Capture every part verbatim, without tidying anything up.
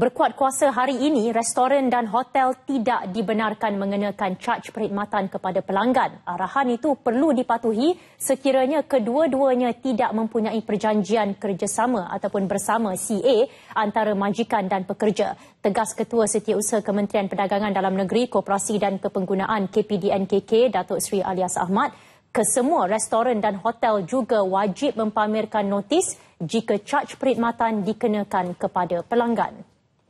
Berkuat kuasa hari ini, restoran dan hotel tidak dibenarkan mengenakan caj perkhidmatan kepada pelanggan. Arahan itu perlu dipatuhi sekiranya kedua-duanya tidak mempunyai perjanjian kerjasama ataupun bersama C A antara majikan dan pekerja. Tegas Ketua Setiausaha Kementerian Perdagangan Dalam Negeri, Koperasi dan Kepenggunaan K P D N K K, Datuk Seri Alias Ahmad, kesemua restoran dan hotel juga wajib mempamerkan notis jika caj perkhidmatan dikenakan kepada pelanggan.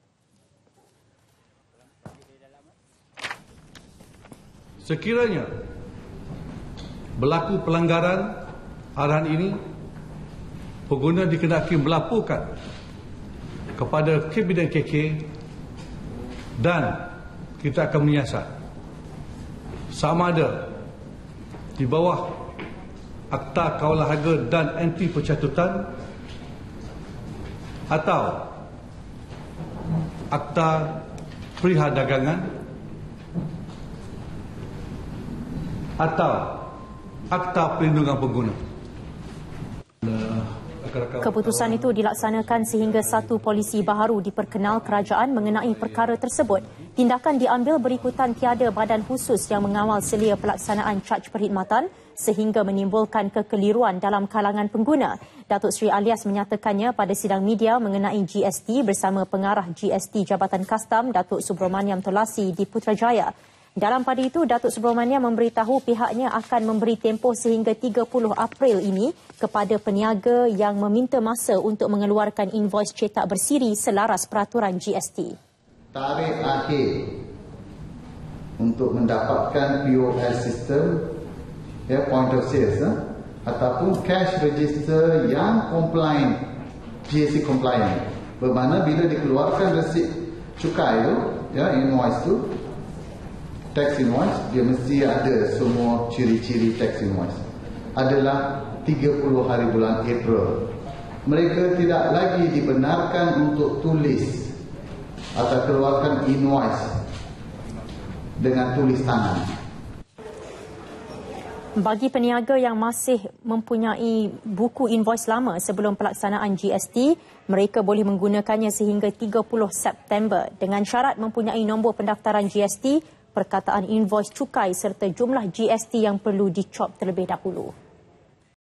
Sekiranya berlaku pelanggaran arahan ini, pengguna dikenaki melaporkan kepada K P D N K K dan kita akan menyiasat sama ada di bawah Akta Kawalan Harga dan Anti Pencatutan atau Akta Perdagangan atau Akta Perlindungan Pengguna. Keputusan itu dilaksanakan sehingga satu polisi baharu diperkenal kerajaan mengenai perkara tersebut. Tindakan diambil berikutan tiada badan khusus yang mengawal selia pelaksanaan caj perkhidmatan sehingga menimbulkan kekeliruan dalam kalangan pengguna. Datuk Seri Alias menyatakannya pada sidang media mengenai G S T bersama pengarah G S T Jabatan Kastam Datuk Subramaniam Tolasi di Putrajaya. Dalam pada itu, Datuk Subramaniam memberitahu pihaknya akan memberi tempoh sehingga tiga puluh April ini kepada peniaga yang meminta masa untuk mengeluarkan invoice cetak bersiri selaras peraturan G S T. Tarikh akhir untuk mendapatkan P O S system, ya, point of sales, eh, ataupun cash register yang compliant, G S T compliant. Bermakna bila dikeluarkan resit cukai tu, ya, invoice tu, tax invoice, dia mesti ada semua ciri-ciri tax invoice. Adalah tiga puluh hari bulan April. Mereka tidak lagi dibenarkan untuk tulis atau keluarkan invoice dengan tulis tangan. Bagi peniaga yang masih mempunyai buku invoice lama sebelum pelaksanaan G S T, mereka boleh menggunakannya sehingga tiga puluh September dengan syarat mempunyai nombor pendaftaran G S T, perkataan invoice cukai serta jumlah G S T yang perlu dicop terlebih dahulu.